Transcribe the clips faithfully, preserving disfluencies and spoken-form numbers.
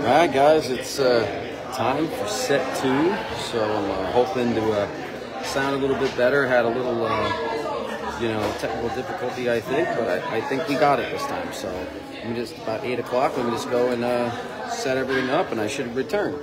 Alright guys, it's uh, time for set two, so I'm uh, hoping to uh, sound a little bit better. Had a little, uh, you know, technical difficulty I think, but I, I think we got it this time. So let me just, about eight o'clock, let me just go and uh, set everything up and I should return.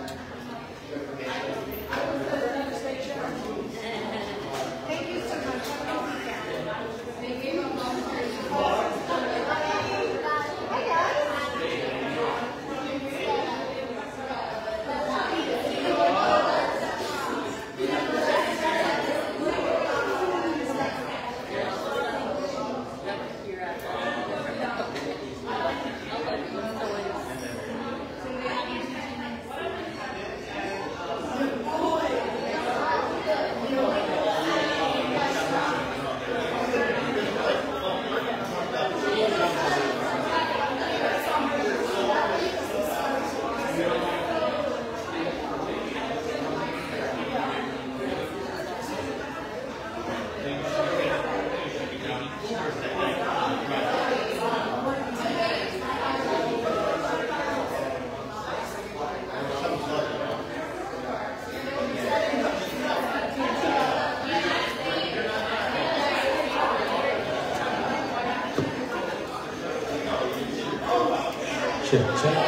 Check, check.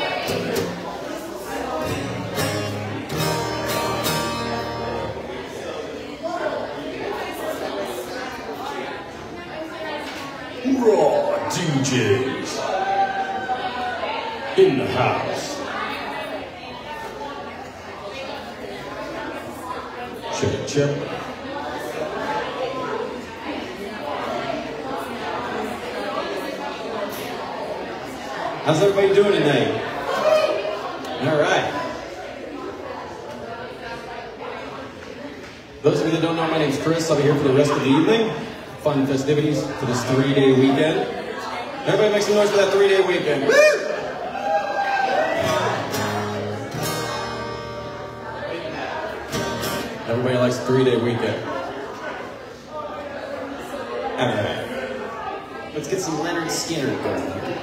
Raw D Js in the house. Check, check. How's everybody doing tonight? All right. Those of you that don't know, my name's Chris. I'll be here for the rest of the evening. Fun festivities for this three-day weekend. Everybody make some noise for that three-day weekend. Woo! Everybody likes a three-day weekend. All right. Let's get some Leonard Skinner going here.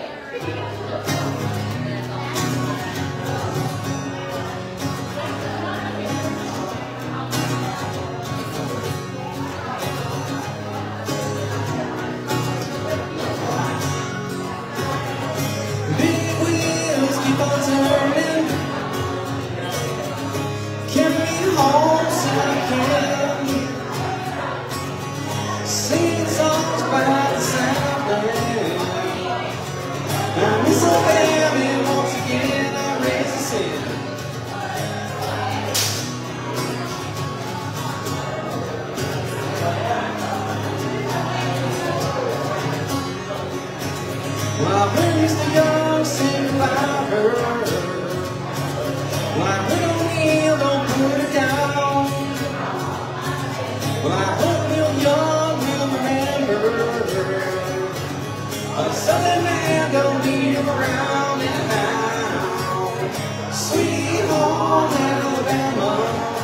Well, I heard Mister Young sing about her. Well, I heard O'Neill don't put her down. Well, I hope Neil Young will remember a Southern man don't need him around anyhow. Sweet home Alabama,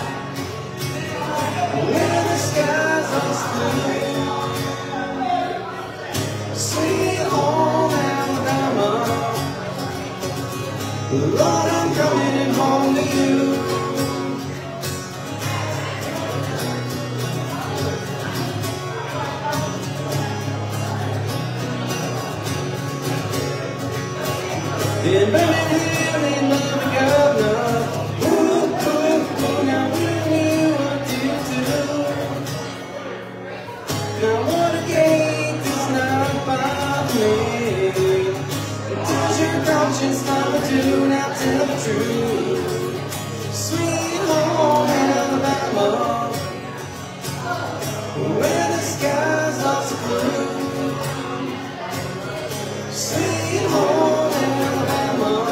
where the skies are blue. Sweet home Alabama, Lord, I'm coming home to you. In Birmingham, they love the governor. Ooh, ooh, ooh, now we knew what to do. Now Watergate does not bother me. Does your conscience follow too? Now tell the truth. Sweet home Alabama, where the skies are so blue. Sweet home Alabama,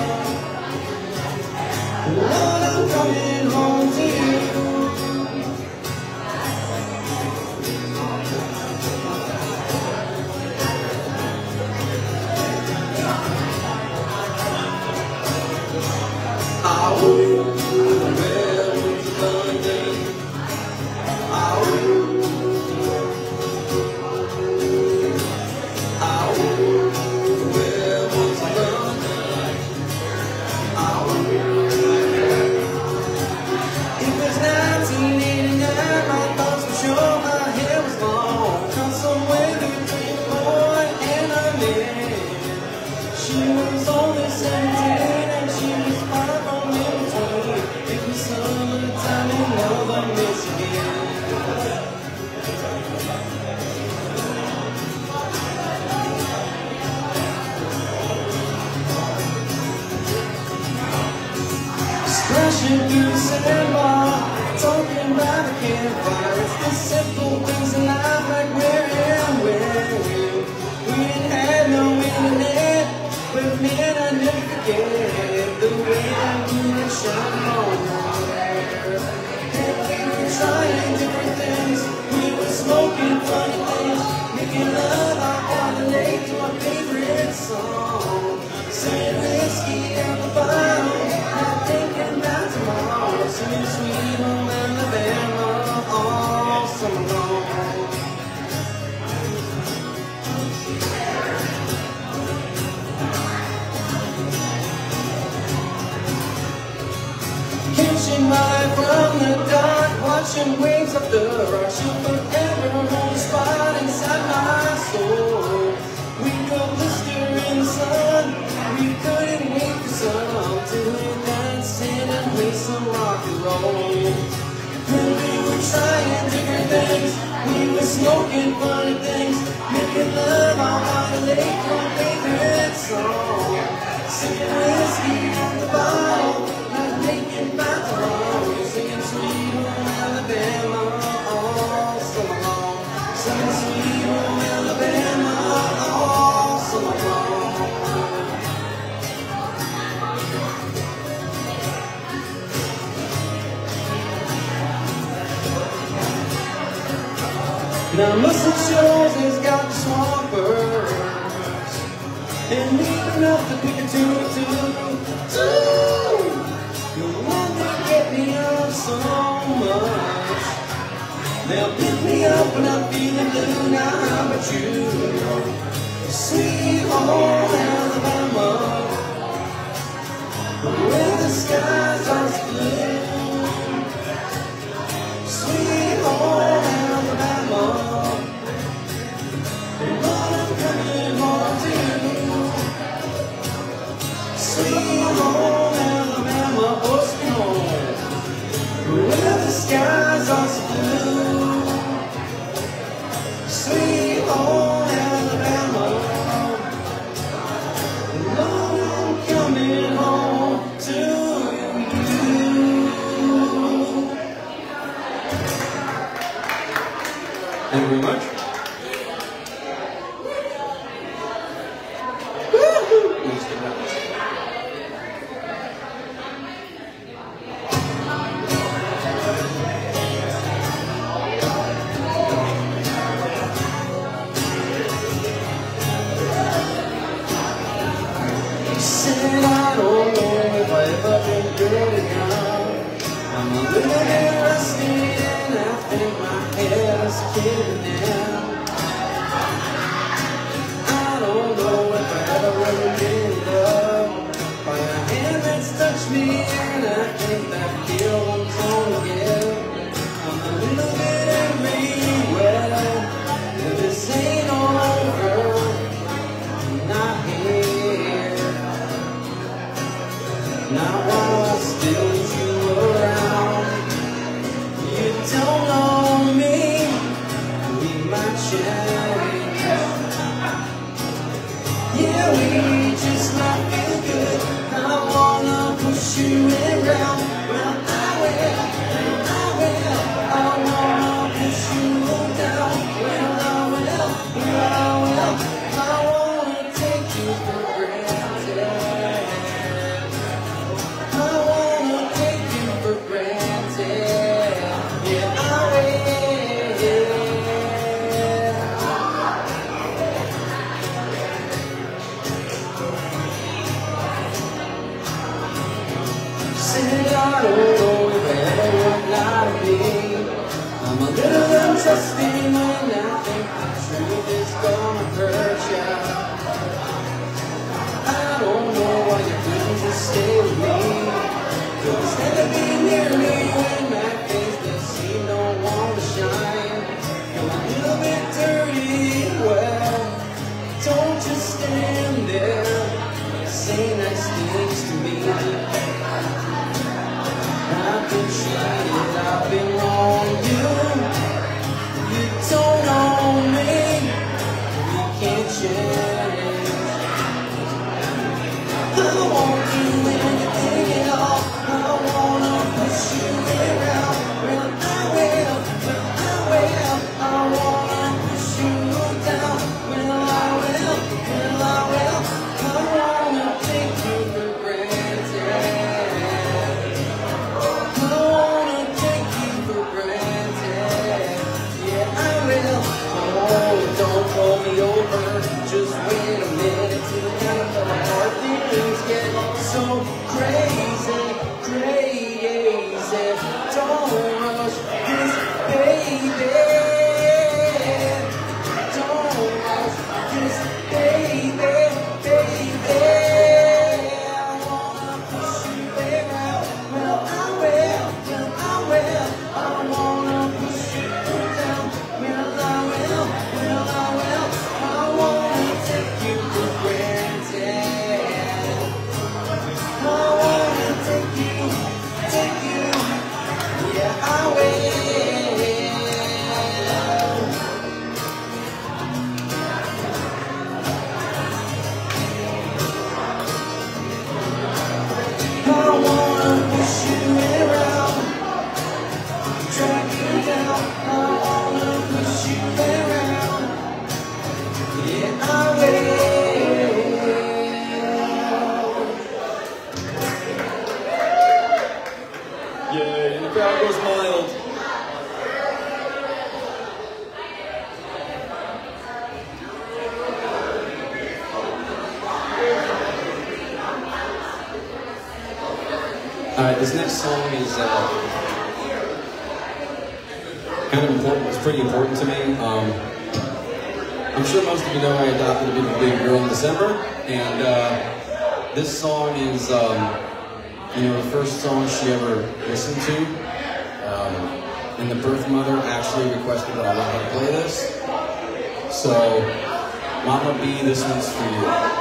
Lord, I'm coming home to you. I woke up to London. seventeen and she was far from in between. It was summertime in northern Michigan. Splashing through the sandbar, talking about a campfire. It's the simple things in life, like where and where. We ain't had no internet, but man, I never forget the way that moon shone on there. And we were trying different things, we were smoking funny things, making love out by the lake to our favorite song. Singing whiskey out the bottle, not thinking about tomorrow. Singing Sweet Home Alabama all summer long. Catching my life from the dark, watching waves up the rock. She'll forever hold a spot inside my soul. We go blister in the sun, we couldn't wait for some to dance in and play some rock and roll. When we were trying different things, we were smoking funny things, making love out by the lake, our favorite song. Singing whiskey at the bottle, not thinking about tomorrow. Singing Sweet Home Alabama all summer long. Singing Sweet Home Alabama all summer long. Now Muscle Shoals has got the swampers, and neat enough to pick a two or two, two. The one that get me up so much, they'll pick me up when I'm feeling blue. Now how about you? Sweet Home Alabama, where the skies are blue. Sweet Home Alabama, Lord, I'm coming home to you. Sweet Home Alabama, oh sweet home, where the skies are so blue. Sweet Home Alabama, Lord, I'm coming home to you. Thank you very much. Said I don't know if I ever been good enough. I'm a little bit rusty and I think my head is killing now. I don't know if I ever really been in love by a hand that's touched me, and I think that feel I'm torn again. I'm a little bit angry, well, this ain't over, I'm not here. Now while I still need you around, you don't know me, we might change. Yeah, we just might feel good. I wanna push you around. Well, I will, I will. I wanna push you down. Well, I will, well, I will. I wanna take you for granted. I wanna take you for granted. Yeah, I will. Said I don't know if I ever would lie to me. I'm a little untrusting when I think the truth is gonna hurt ya. I don't know why you couldn't just stay with me. Cause never be near me when my face does seem no want to shine. You're a little bit dirty, well, don't just stand there. Say say nice things to me. I've been cheated, I've been wrong. You, you don't know me. We can't change. I won't do anything at all. I wanna push you around. Well, I will, well, I will. I wanna push you down. Well, I will, well, I will. I wanna take you for granted. I wanna take you for granted. Yeah, I will. Oh, don't pull me over. Just wait a minute till the end of my heart. Things get so crazy, crazy. Don't rush this, baby. Don't rush this, baby, baby. I wanna push you around. Well, I will, well, I will. I wanna push you down. Well, I will, well, I will. I wanna take you for granted. I wanna take you, take you. Yeah, I will. I wanna push you around, drag you down. I wanna push you around. Yeah, I will. Yeah, and the crowd goes wild. All right, this next song is uh, kind of important. It's pretty important to me. Um, I'm sure most of you know I adopted a big, big girl in December, and uh, this song is, um, you know, the first song she ever listened to. Um, and the birth mother actually requested that I let her play this. So, Mama B, this one's for you.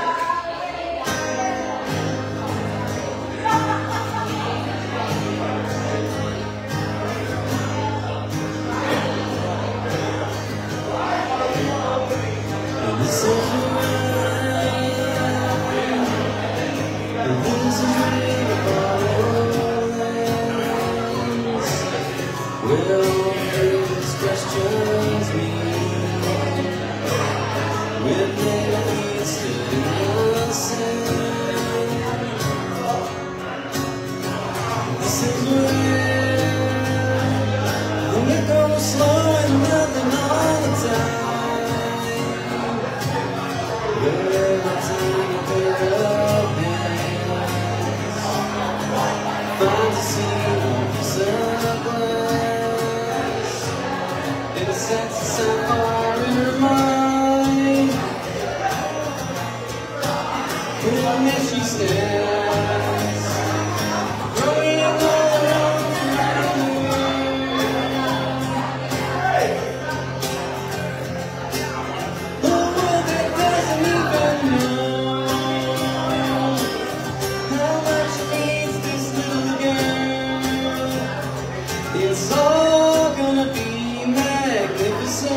It's all gonna be magnificent.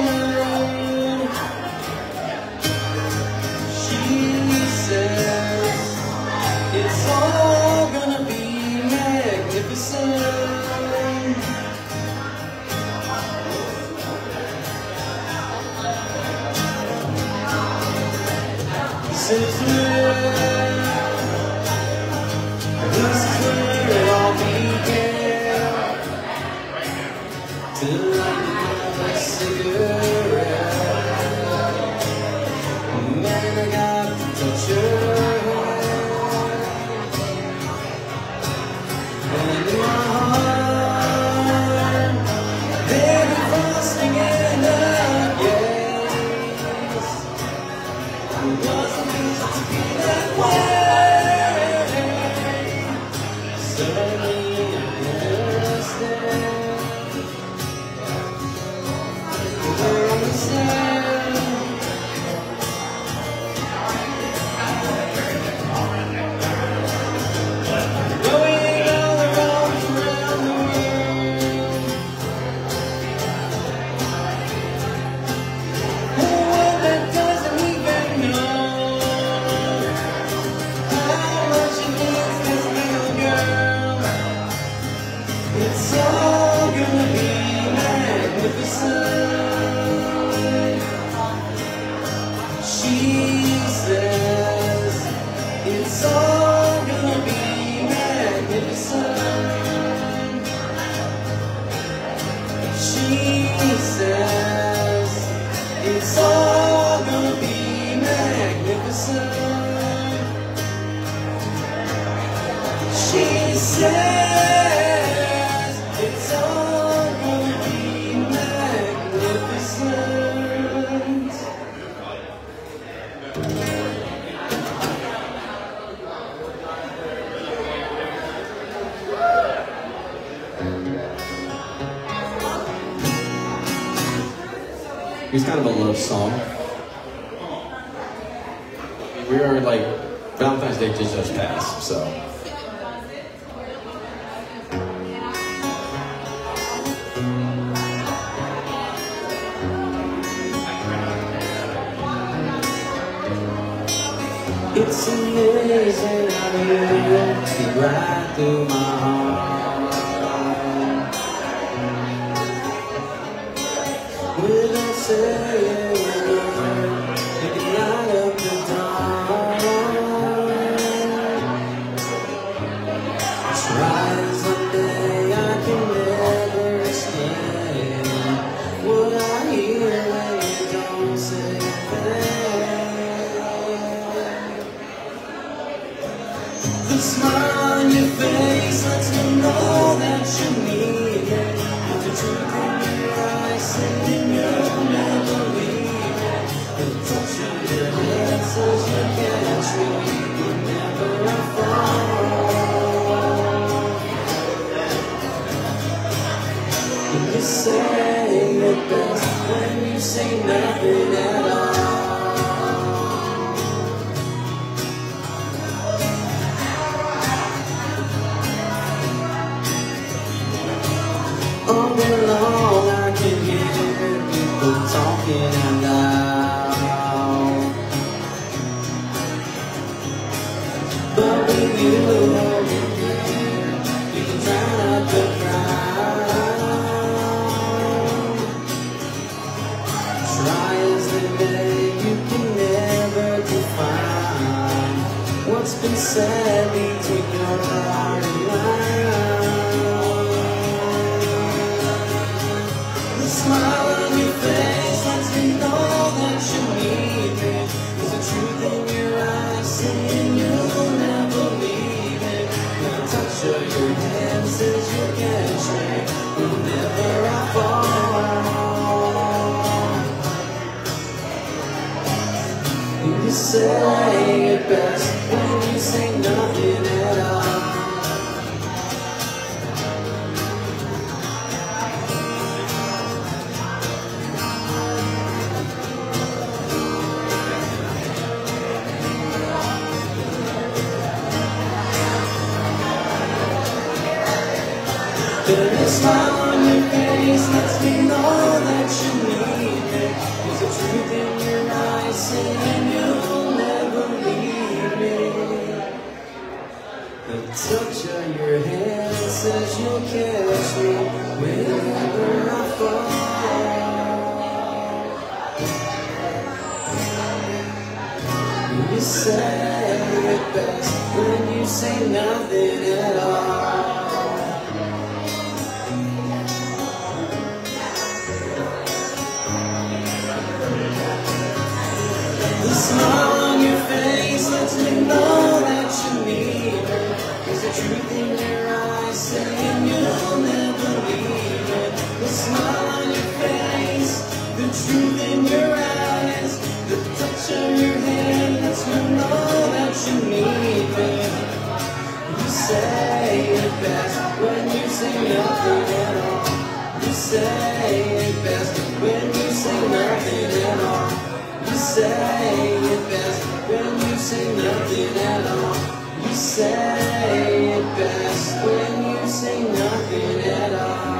She says it's all gonna be magnificent. Since we're, this is where it all began. Till I get a cigarette, man, I got to touch her hand. And in my heart, they've been frosting in the yes. It wasn't easy to be says it's all gonna be magnificent. It's kind of a love song. We are like, Valentine's Day just passed, so. It's amazing how you see right through my heart. Without saying a word, you can light up the dark. Try as one day I can never explain what I hear when you don't say a thing. The smile on your face lets me know that you need it. The truth in your eyes saying you'll never leave it. The touch of your hand says you catch me, you never fall. You say it best when you say nothing at all. All day long I can hear people talking out loud, but with you, you can drown out the crowd. Try as the day, you can never define what's been said between your heart and mine. Smile on your face lets me know that you need me. There's a truth in your eyes saying you'll never leave it. The touch of your hand says you'll catch me whenever I fall. You say it best when you say nothing at all. But a smile on your face lets me know that you need me. There's a truth in your eyes saying you'll never leave me. The touch of your hand says you'll catch me whenever I fall. You say it best when you say nothing at all. The smile on your face lets me know that you need it. There's a truth in your eyes saying you'll never leave it. The smile on your face, the truth in your eyes, the touch of your hand lets me know that you need it. You say it best when you say nothing at all. You say it best when you say nothing at all. You say it best when you say nothing at all. You say it best when you say nothing at all.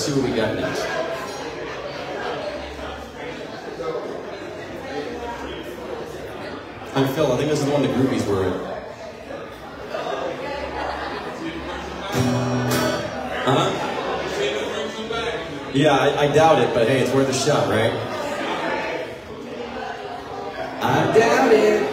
Let's see what we got next. I'm Phil. I think this is the one the groupies were in. Huh? Yeah, I, I doubt it, but hey, it's worth a shot, right? I doubt it.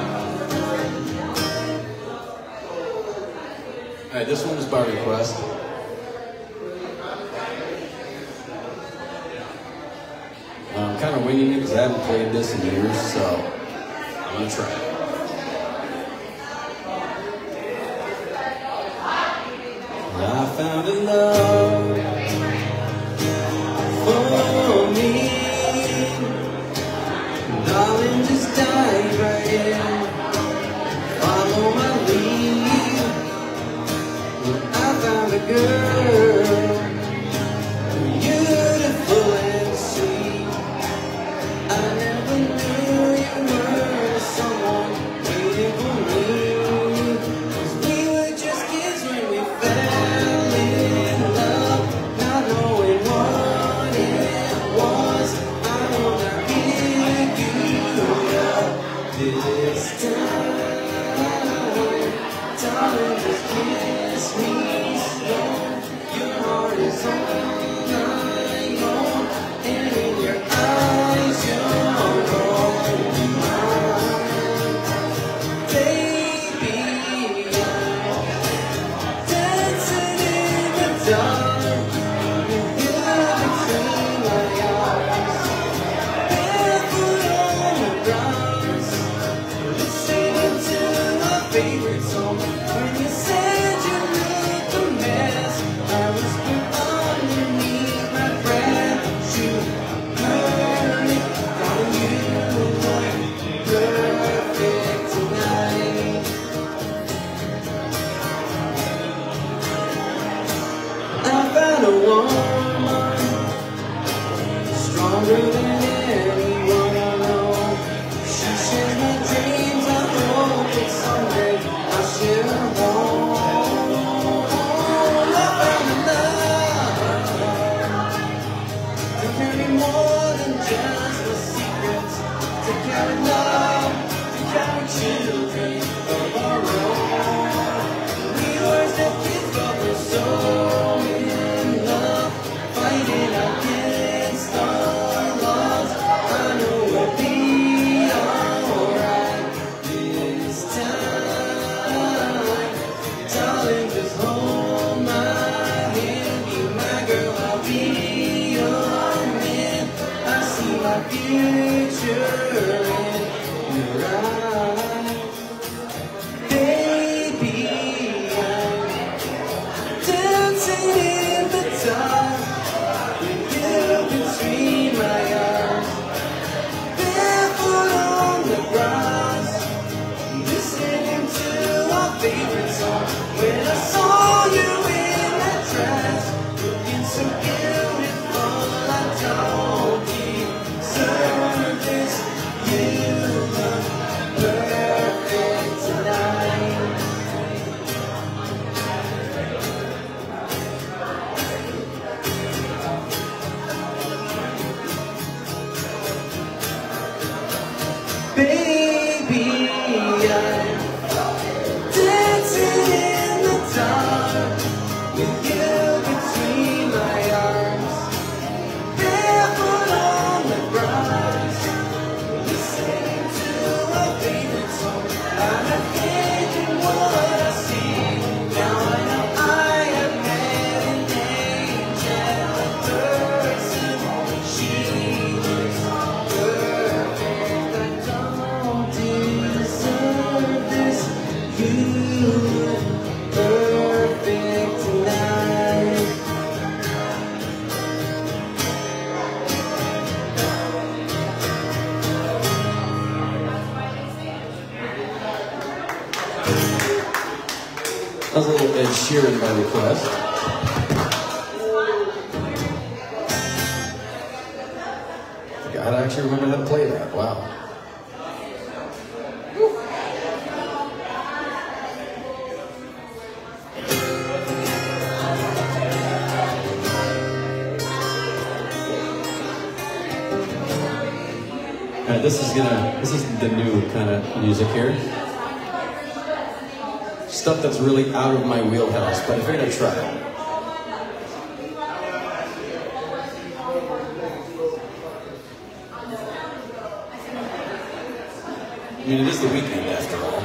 This one is by request. of winging it because I haven't played this in years, so I'm gonna try. I found a love for me, darling, just dive right in, follow my lead. I found a girl, beautiful and sweet. I never knew you were someone waiting for me, 'cause we were just kids when we fell in love, not knowing what it was. I wanna pick you up this time, darling, just kiss me slow. Your heart is on my own, and in your eyes you're only mine. Baby, I'm dancing in the dark with you between my arms, barefoot on the grass, listening to my favorite song. When you said you looked a mess, I whispered underneath my breath, you heard it, thought you looked perfect tonight. I found a woman stronger than anyone I know. She shares my dreams. I hope that someday I'll share her home. I found a love to carry more than just my secrets, to carry love, to carry children of our own. We were still kids, but we're so in love, fighting against our laws. I know we'll be alright this time. Darling, just hold my hand, be my girl, I'll be your man. I see my future in your eyes. Baby, I'm dancing in the dark with you between my arms, barefoot on the grass, listening to our favorite song. When I saw you in that dress, looking so beautiful, I don't deserve this. You look perfect tonight. Baby, I'm dancing in the dark with you between my arms, barefoot on the grass, listening to our favorite song. I'm not thinking what I see. Now I know I have met an angel, a person. She looks perfect. I don't deserve this. You look perfect tonight. That was a little Ed Sheeran by request. God, I actually remember how to play that. Wow. Alright, this is gonna, this is the new kind of music here. Stuff that's really out of my wheelhouse, but I figured I'd try it. I mean, it is the weekend after all.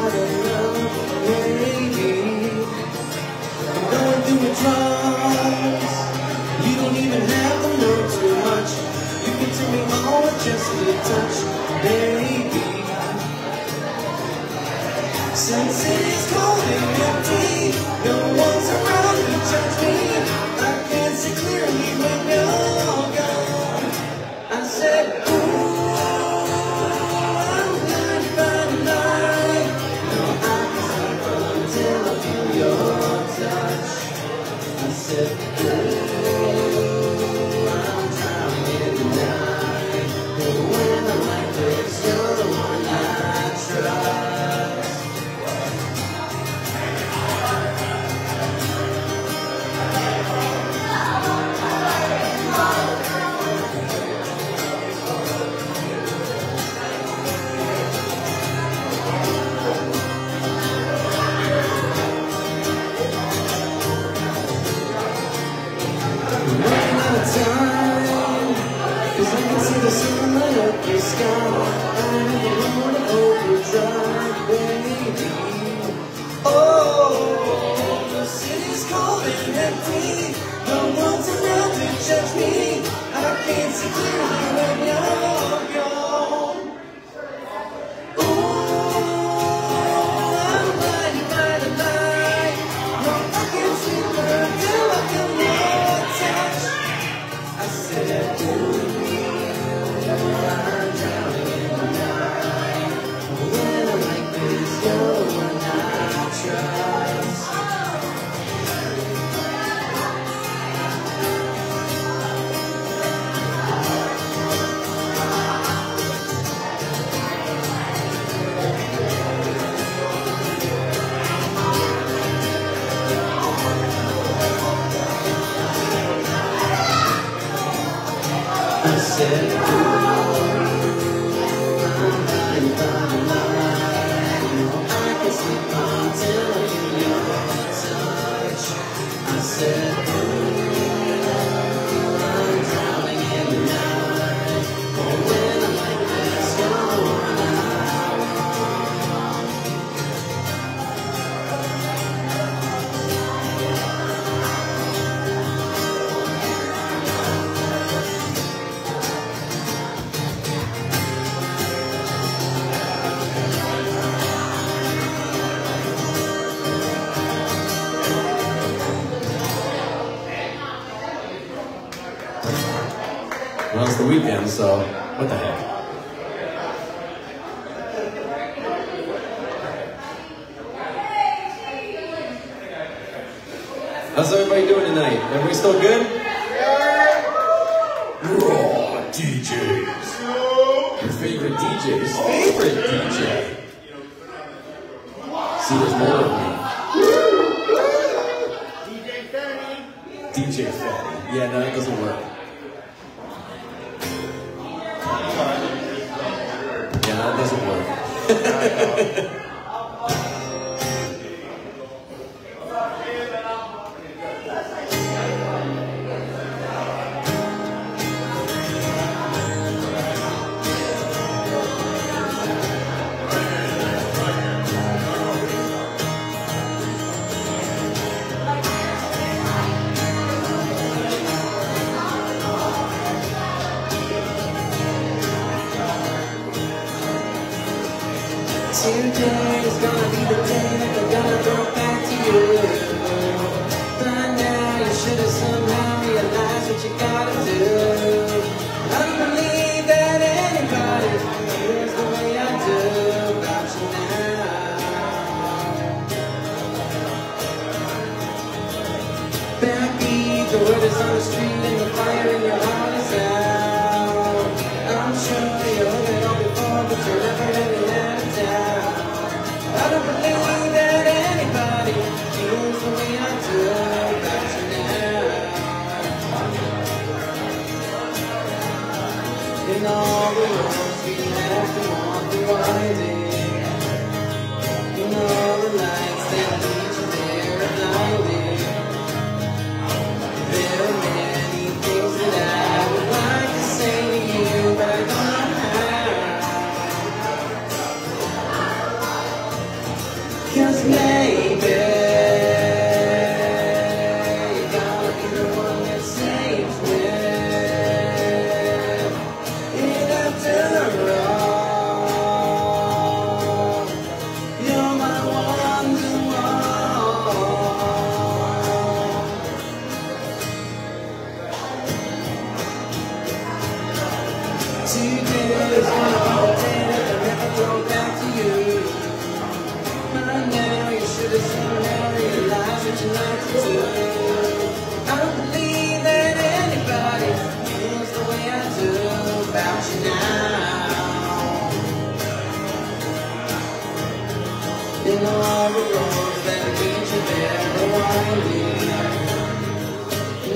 not enough, maybe. I'm going through withdrawals. You don't even have to know too much. You can turn me on with just a touch, baby. Since it is cold and empty, no one's around to judge me. I can't see clearly when you're gone. I said, ooh, I'm blinded by the night. No, I can sleep until I feel your touch. I said, ooh, I'm drowning in the night. But when I'm like this, you're the one I trust. Cause I can see the sunlight up the sky. I'm in the overdrive, baby. Oh, the city's cold and empty. No one's around to judge me. I can't see clearly when you're gone. Ooh, I'm blinded by the light. No, I can't sleep until I feel your touch. I said, ooh, I'm drowning in the night. When I'm like this, you're the one I trust. I said, ooh, I'm blinded by the light. I can sleep until I feel your touch. I said, ooh, I'm drowning in the night. Oh, when I'm like this, you're the one I Well, it's the weekend, so what the heck? How's everybody doing tonight? Everybody still good? Raw D Js. Your favorite D J's favorite D J. See, there's more of me. D J Fatty. D J Fatty. Yeah, no, that doesn't work. Yeah, that doesn't work. Today is gonna be the day that I'm gonna throw back to you. By now you should have somehow realized what you gotta do. I don't believe that anybody feels the way I do about you now. Backbeat, the word is on the street and the fire in your heart is out. I'm sure you heard it all before, but you're never really out of doubt. I don't believe that anybody feels the way I do about you now. In all the roads we have to walk the winding, in all the lights that lead you there are blinding. There are many things that I would like to say to you, but I don't know how.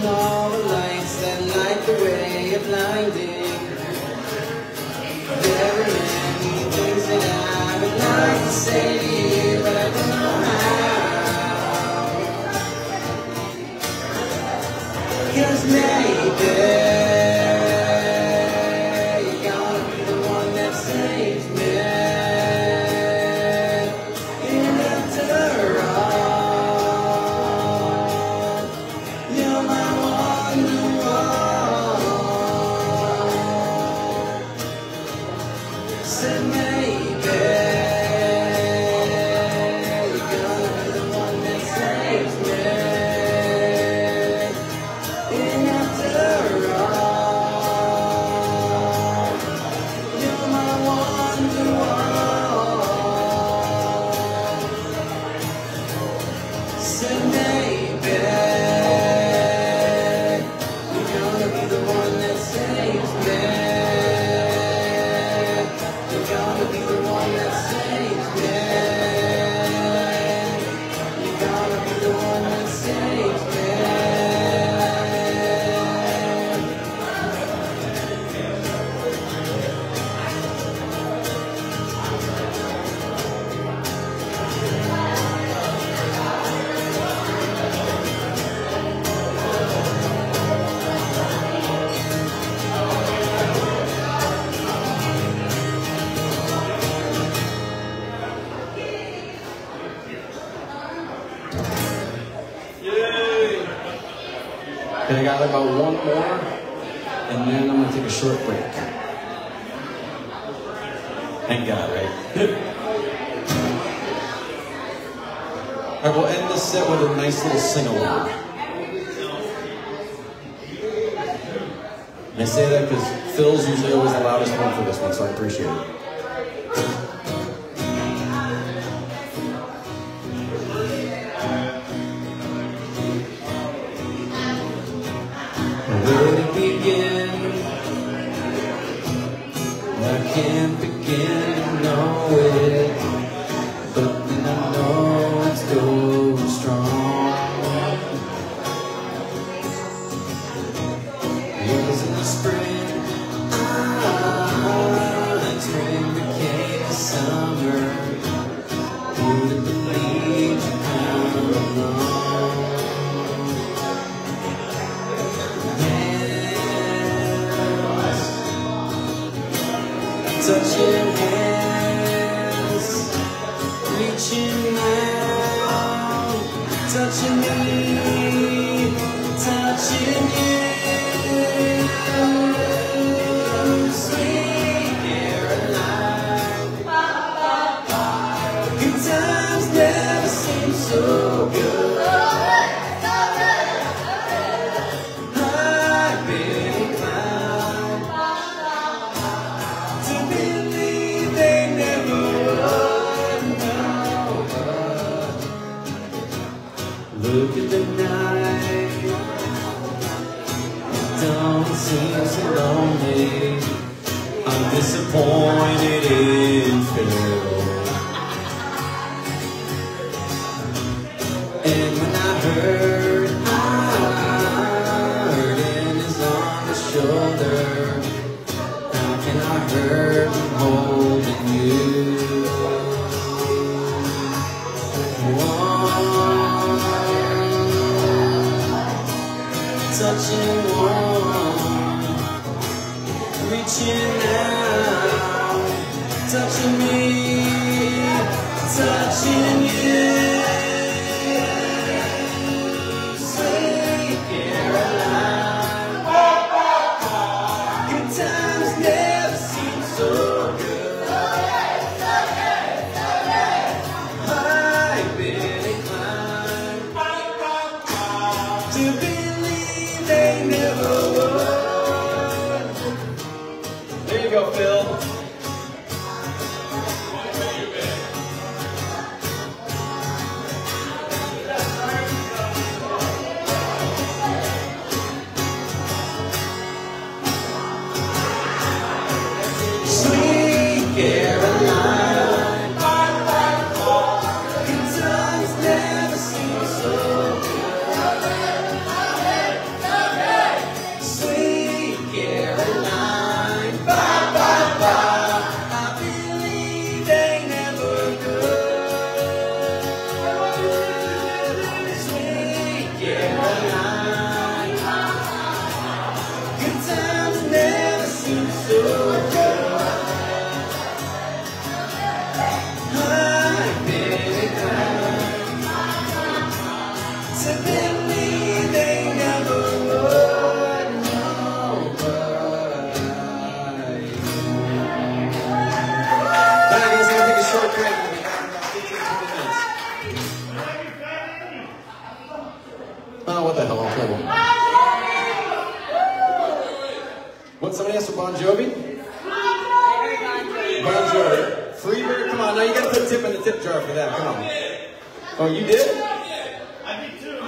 and all the lights that light the way are blinding. There are many things that I would like to say to you, but I don't know how. 'Cause maybe you're gonna be the one that saves me. And after all, you're my wonderwall. Said maybe you're gonna be the one that saves me. And after all, you're my wonderwall. Said maybe you're gonna be the one that saves me. You're gonna be the one that saves me. You're gonna be the one that saves me. Okay, I got about one more, and then I'm gonna take a short break. Thank God, right? All right, we'll end this set with a nice little sing-along. And I say that because Phil's usually always the loudest one for this one, so I appreciate it. Where to begin? I can't begin to know it, but then I know it's going strong. It was in the spring, ah, spring became the summer. Who would believe how long? Touching hands, reaching out, touching me, touching you, sweet Caroline. Good times never seem so good. I've been inclined to believe they never would know. Look at the night, it don't seem so lonely. I'm disappointed in Phil. And when I heard, I heard in his on the shoulder. How can I hurt him holding you? Warm, touching warm, reaching out, touching me, touching you. Sweet Caroline. Good times never seem so good. I've been inclined to believe they never would. There you go, Phil. Sweet Caroline. Good times never seem so good. What, somebody asked for Bon Jovi? Bon Jovi. Freebird, come on, now you gotta put a tip in the tip jar for that, come on. Oh, you did? I did too.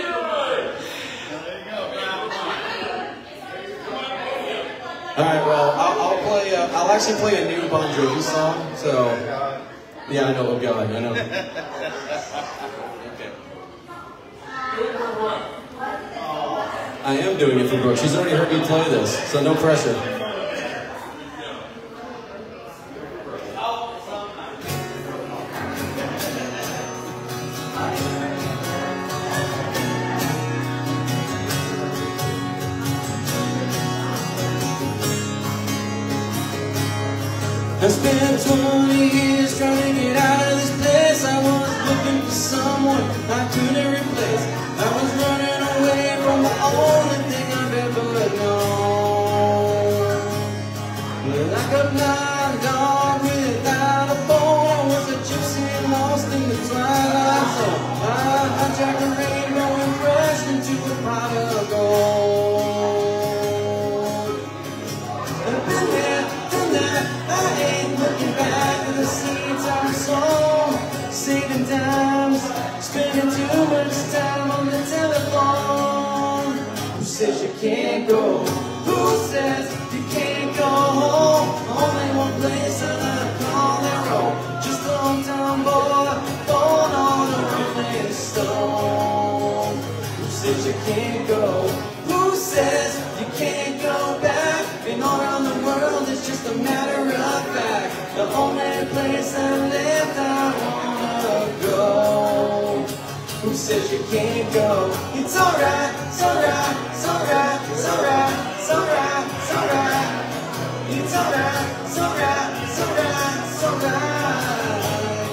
Alright, well, I'll, I'll play, uh, I'll actually play a new Bon Jovi song, so, yeah, I know, oh God, I know. Okay. I am doing it for Brooke. She's already heard me play this, so no pressure. I spent twenty years trying to get out of this place. I was looking for someone I couldn't replace. I was running away from the only thing I've ever known. Like a blind dog without a bone, I was a gypsy lost in the twilight zone. I hijacked a rainbow and crashed into a pot of gold. I've been there, done that. I ain't looking back at the seeds I've sown, saving dimes, spending too much time on the telephone. Who says you can't go? Who says you can't go home? Only one place I call their own. Just a hometown boy, born on a rolling stone. Who says you can't go? Who says you can't go back? And all around the world it's just a matter of fact. The only place I left I wanna go. Who says you can't go? It's alright, it's alright, it's alright, it's alright, it's alright, it's alright. It's alright, it's alright, it's alright, it's alright.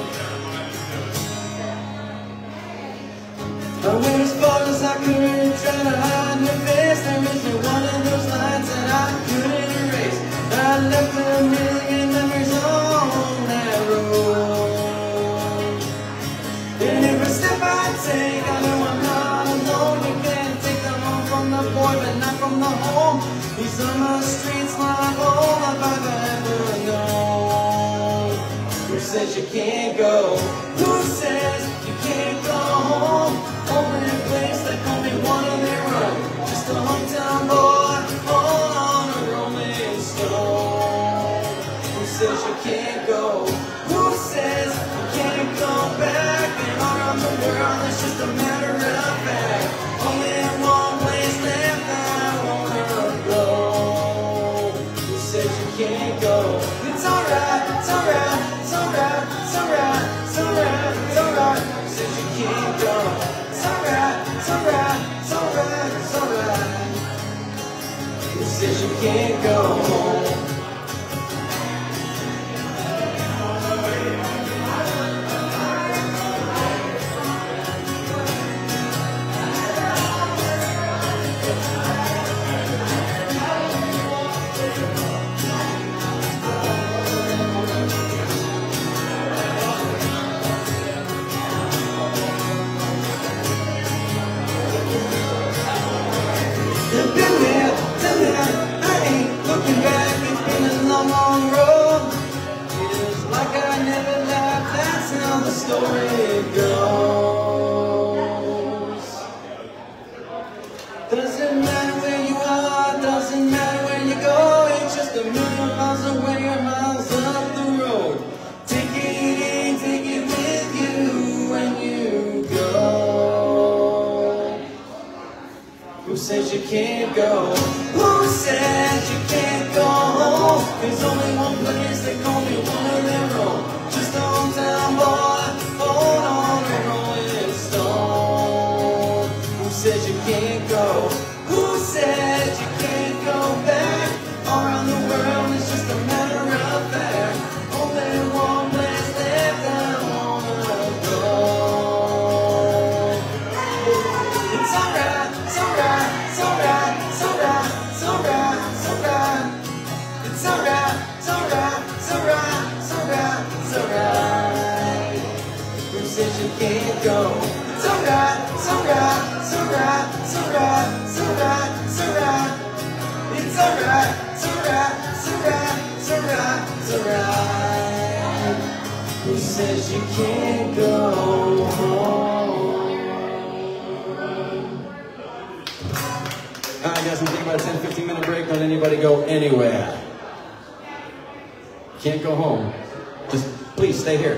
I went as far as I could, trying to hide your face. There isn't one of those lines that I couldn't erase. I left a million memories on that road. And every step I take, I know I'm not alone. You can't take the home from the boy, but not from the home. These summer streets like all I've ever known. Who says you can't go? Who says you can't go home? Only a place that only one of their own. Just a hometown boy, all on a rolling stone. Who says you can't go? Who says you can't go back? And all around the world it's just a matter of fact. Only one place left I wanna go. Who says you can't go? It's alright, it's alright, it's alright, it's alright, it's alright, it's alright. Who says you can't go? It's alright, it's alright, it's alright, it's alright. Who says you can't go home? I've been there, done that, I ain't looking back. It's been a long, long road. Feels like I never left, that's how the story goes. Doesn't matter where you are, doesn't matter where you go. It's just a million miles away or miles up the road. Take it in, take it with you when you go. Who says you can't go? Who says you can't go home? There's only one place they call me one of their own. Just a hometown boy, born on a rolling stone. Who says you can't go? Who says you can't go back? All around the world it's just a matter of fact. Only one place left I wanna go. It's alright, it's alright, it's alright, it's alright, it's alright, it's alright. It's alright, it's alright, it's alright, it's alright, it's alright. Who says you can't go? It's alright, it's alright, it's alright, it's alright, it's alright, it's alright. It's alright, it's says you can't go home. Alright guys, I'm taking about a ten to fifteen minute break. Don't anybody go anywhere. Can't go home. Just please stay here.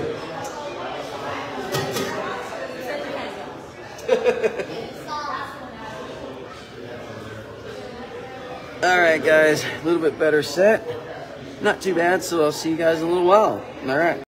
All right, guys, a little bit better set. Not too bad, so I'll see you guys in a little while. All right.